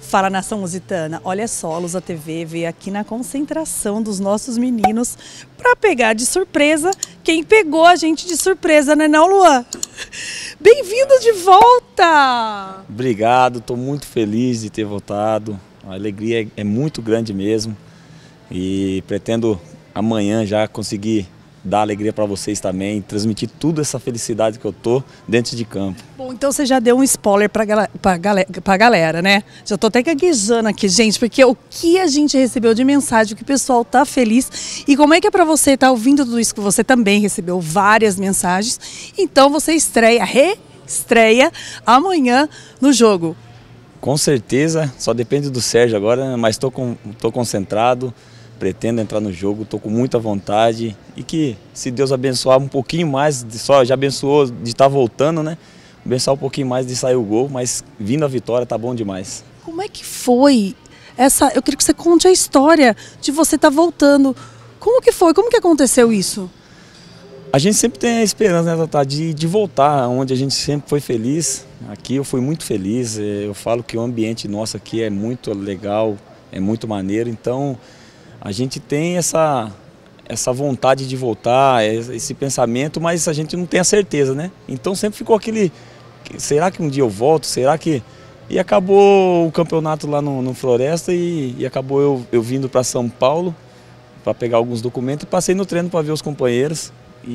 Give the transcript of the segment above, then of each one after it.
Fala, nação lusitana, olha só, a Lusa TV veio aqui na concentração dos nossos meninos para pegar de surpresa quem pegou a gente de surpresa, né não, Luan? Bem-vindo de volta! Obrigado, estou muito feliz de ter voltado, a alegria é muito grande mesmo e pretendo amanhã já conseguir dar alegria para vocês também, transmitir toda essa felicidade que eu tô dentro de campo. Bom, então você já deu um spoiler pra galera, né? Já tô até gaguejando aqui, gente, porque o que a gente recebeu de mensagem, que o pessoal tá feliz, e como é que é pra você estar ouvindo tudo isso, que você também recebeu várias mensagens, então você reestreia amanhã no jogo. Com certeza, só depende do Sérgio agora, mas tô concentrado, pretendo entrar no jogo, estou com muita vontade e que se Deus abençoar um pouquinho mais, já abençoou de estar voltando, né? Abençoar um pouquinho mais de sair o gol, mas vindo a vitória tá bom demais. Como é que foi essa? Eu queria que você conte a história de você estar voltando. Como que foi? Como que aconteceu isso? A gente sempre tem a esperança, né, Tatá, de voltar onde a gente sempre foi feliz. Aqui eu fui muito feliz, eu falo que o ambiente nosso aqui é muito legal, é muito maneiro, então a gente tem essa vontade de voltar, esse pensamento, mas a gente não tem a certeza, né? Então sempre ficou aquele, será que um dia eu volto, será que... E acabou o campeonato lá no Floresta e acabou eu vindo para São Paulo para pegar alguns documentos e passei no treino para ver os companheiros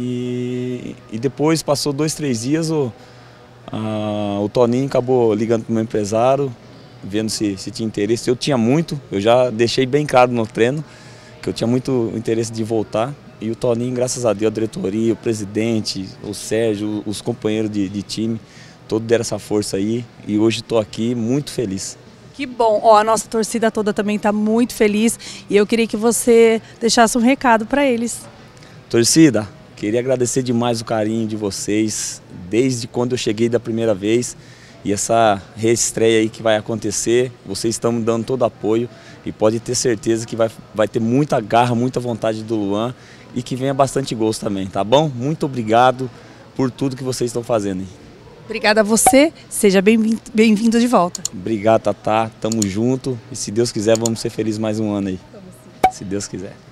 e depois passou 2, 3 dias, o Toninho acabou ligando para o meu empresário, vendo se tinha interesse. Eu tinha muito, eu já deixei bem claro no treino que eu tinha muito interesse de voltar. E o Toninho, graças a Deus, a diretoria, o presidente, o Sérgio, os companheiros de time, todos deram essa força aí. E hoje estou aqui muito feliz. Que bom, ó, a nossa torcida toda também está muito feliz e eu queria que você deixasse um recado para eles. Torcida, queria agradecer demais o carinho de vocês, desde quando eu cheguei da primeira vez. E essa reestreia aí que vai acontecer, vocês estão me dando todo apoio e pode ter certeza que vai ter muita garra, muita vontade do Luan e que venha bastante gols também, tá bom? Muito obrigado por tudo que vocês estão fazendo aí. Obrigada a você, seja bem-vindo de volta. Obrigado, Tatá, tamo junto e se Deus quiser vamos ser felizes mais um ano aí, se Deus quiser.